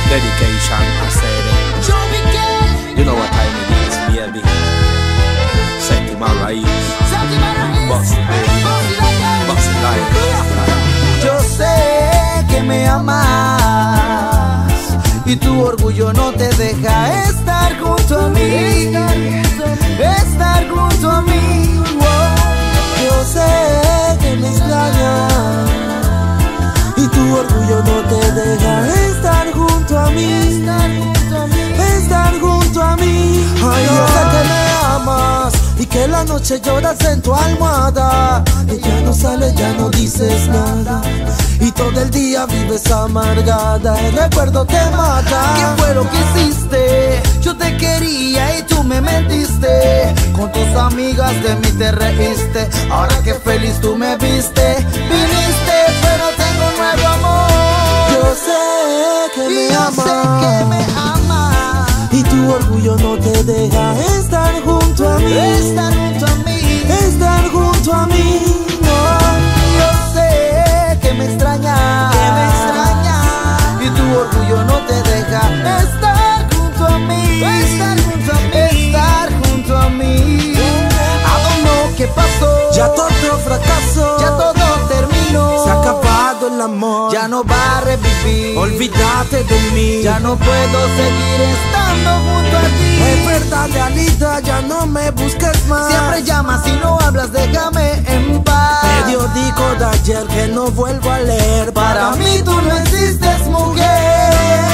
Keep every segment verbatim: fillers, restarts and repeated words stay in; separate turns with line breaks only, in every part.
Dedication, I said it. You know what time it is, baby. Séptima raíz. Boss, baby. Boss life.
Yo sé que me amas y tu orgullo no te deja estar junto a mí. Estar junto a mí. Yo sé que me extrañas y tu orgullo no te deja estar junto a mí. Estar junto a mí. Ay, yo sé que me amas y que la noche lloras en tu almohada, que ya no sales, ya no dices nada y todo el día vives amargada. El recuerdo te mata. ¿Qué fue lo que hiciste? Yo te quería y tú me mentiste. Con tus amigas de mí te reíste. Ahora que feliz tú me viste. Viniste, pero tengo un nuevo amor. Yo sé que me amas. Yo sé que me amas y tu orgullo no te deja estar junto a mí. Estar junto a mí. Estar junto a mí. No, yo sé que me extrañas. Que me extrañas y tu orgullo no te deja estar junto a mí. Estar junto a mí. Estar junto a mí. I don't know qué pasó. Ya todo fracasó. Ya todo terminó. Se ha acabado el amor. Ya no va a revivir. Olvídate de mí. Ya no puedo seguir estando junto a ti. Es verdad, realidad, ya no me busques más. Siempre llamas y no hablas, déjame en paz. Periódico de ayer que no vuelvo a leer. Para mí tú no existes, mujer.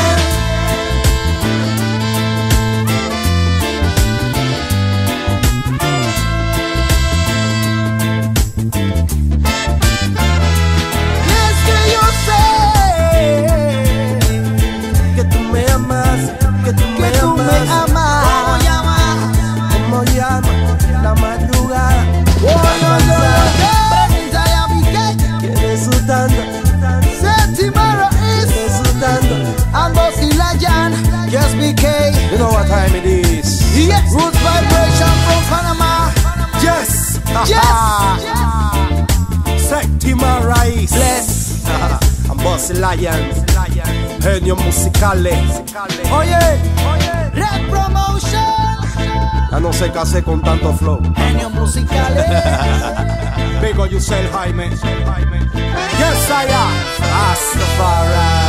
You know what time it is.
Yes. Roots vibration from Panama.
Yes.
Yes.
Séptima raíz.
Bless.
I'm Boss Lion. Genio musicales.
Oye, oye. Red Promotion.
Ya no sé qué hacer con tanto flow.
Genio musicales.
Big on yourself, Jaime. Yes, I am. Rastafari.